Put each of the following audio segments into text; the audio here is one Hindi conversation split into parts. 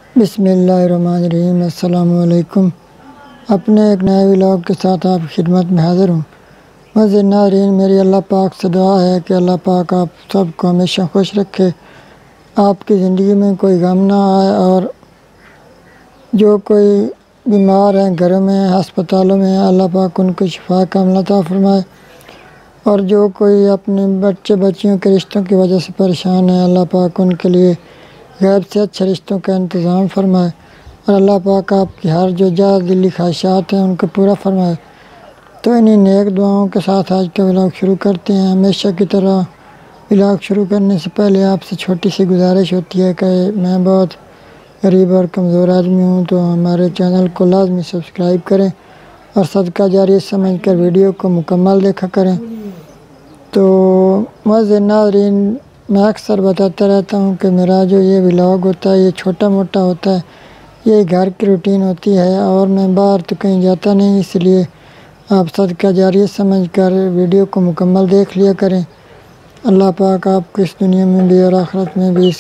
बिस्मिल्लाहिर्रहमानिर्रहीम। अस्सलामुअलैकुम। अपने एक नए व्लॉग के साथ आपकी खिदमत में हाज़िर हूँ। मज़ीद नाज़रीन, मेरी अल्लाह पाक से दुआ है कि अल्लाह पाक आप सबको हमेशा खुश रखे, आपकी ज़िंदगी में कोई गम ना आए, और जो कोई बीमार हैं, घरों में, हस्पतालों में, अल्लाह पाक उनको शिफा कामिला अता फरमाए, और जो कोई अपने बच्चे बच्चियों के रिश्तों की वजह से परेशान है, अल्लाह पाक उनके लिए गैब से अच्छे रिश्तों का इंतज़ाम फरमाए, और अल्लाह पाक आपकी हर जो दिली ख्वाहिशात हैं उनको पूरा फरमाए। तो इन्हीं नेक दुआओं के साथ आज का व्लॉग शुरू करते हैं। हमेशा की तरह व्लॉग शुरू करने से पहले आपसे छोटी सी गुजारिश होती है कि मैं बहुत गरीब और कमज़ोर आदमी हूँ, तो हमारे चैनल को लाजमी सब्सक्राइब करें और सदका जारिया समझकर वीडियो को मुकम्मल देखा करें। तो मज़े नाज़रीन, मैं अक्सर बताता रहता हूँ कि मेरा जो ये व्लॉग होता है ये छोटा मोटा होता है, ये घर की रूटीन होती है, और मैं बाहर तो कहीं जाता नहीं, इसलिए आप सदका जारिया समझकर वीडियो को मुकम्मल देख लिया करें। अल्लाह पाक आपको इस दुनिया में भी और आखिरत में भी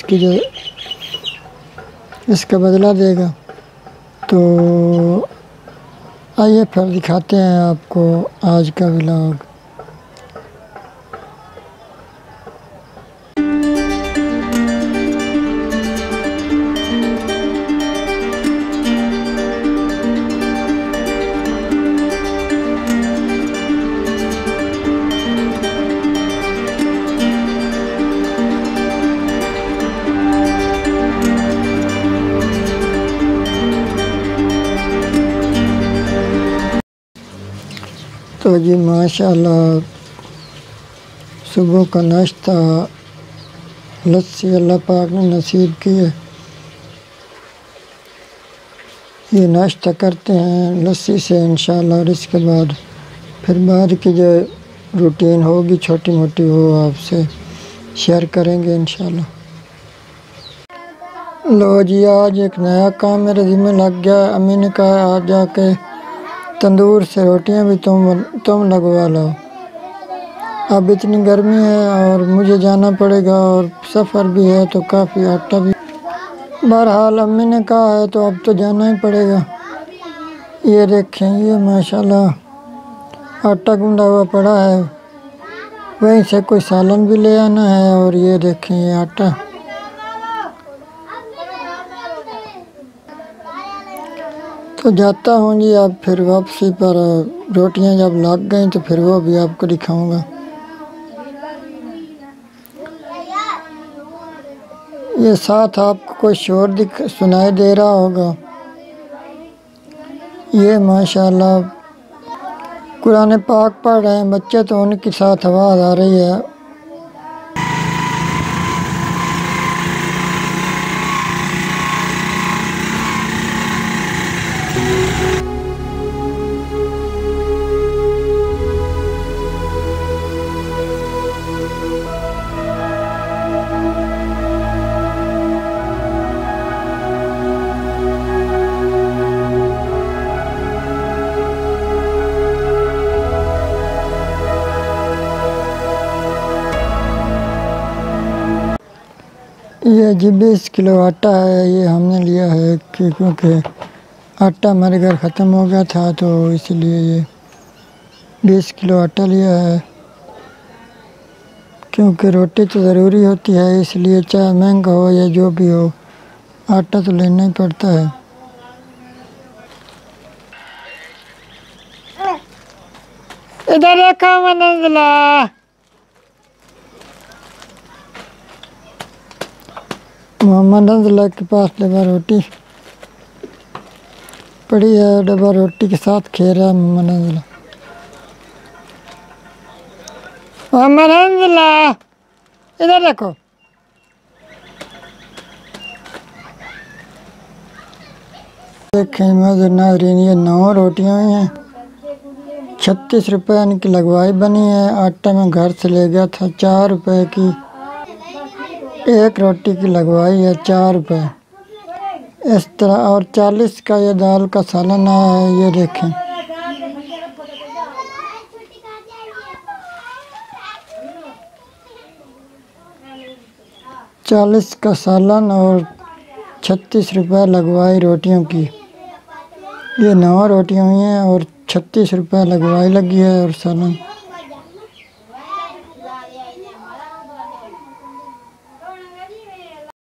इसका बदला देगा। तो आइए फिर दिखाते हैं आपको आज का व्लॉग। तो जी माशाअल्लाह, सुबह का नाश्ता लस्सी अल्लाह पाक ने नसीब की है। ये नाश्ता करते हैं लस्सी से इंशाअल्लाह, और इसके बाद फिर बाद की जो रूटीन होगी छोटी मोटी वो आपसे शेयर करेंगे इंशाअल्लाह। लो जी, आज एक नया काम मेरे ज़िम्मे लग गया। अम्मी ने कहा आज जाके तंदूर से रोटियां भी तुम लगवा लो। अब इतनी गर्मी है और मुझे जाना पड़ेगा, और सफ़र भी है तो काफ़ी आटा भी। बहरहाल अम्मी ने कहा है तो अब तो जाना ही पड़ेगा। ये देखें, ये माशाल्लाह आटा गूंदा हुआ पड़ा है, वहीं से कोई सालन भी ले आना है। और ये देखें, ये आटा तो जाता हूँ जी। अब फिर वापसी पर रोटियां जब लग गई तो फिर वो भी आपको दिखाऊंगा। ये साथ आपको कोई शोर सुनाई दे रहा होगा। ये माशाल्लाह कुरान पाक पढ़ रहे हैं बच्चे, तो उनके साथ आवाज़ आ रही है। ये जी 20 किलो आटा है, ये हमने लिया है क्योंकि आटा हमारे घर ख़त्म हो गया था, तो इसलिए ये 20 किलो आटा लिया है। क्योंकि रोटी तो ज़रूरी होती है, इसलिए चाहे महंगा हो या जो भी हो, आटा तो लेना ही पड़ता है। इधर रखा मनंजला, मोहम्मद अंजला के पास डब्बा रोटी पड़ी है, डब्बा रोटी के साथ खेल रहा है मोहम्मद अंजला। मोहम्मद अंजला, इधर देखो। देखें मज़े नाज़रीन, ये 9 रोटियां हैं, 36 रुपये इनकी लगवाई बनी है। आटा मैं घर से ले गया था, 4 रुपये की एक रोटी की लगवाई है, 4 रुपये इस तरह। और 40 का ये दाल का सालन आया है, ये देखें। चालीस का सालन और ₹36 लगवाई रोटियों की। ये 9 रोटियाँ हुई हैं और ₹36 लगवाई लगी है और सालन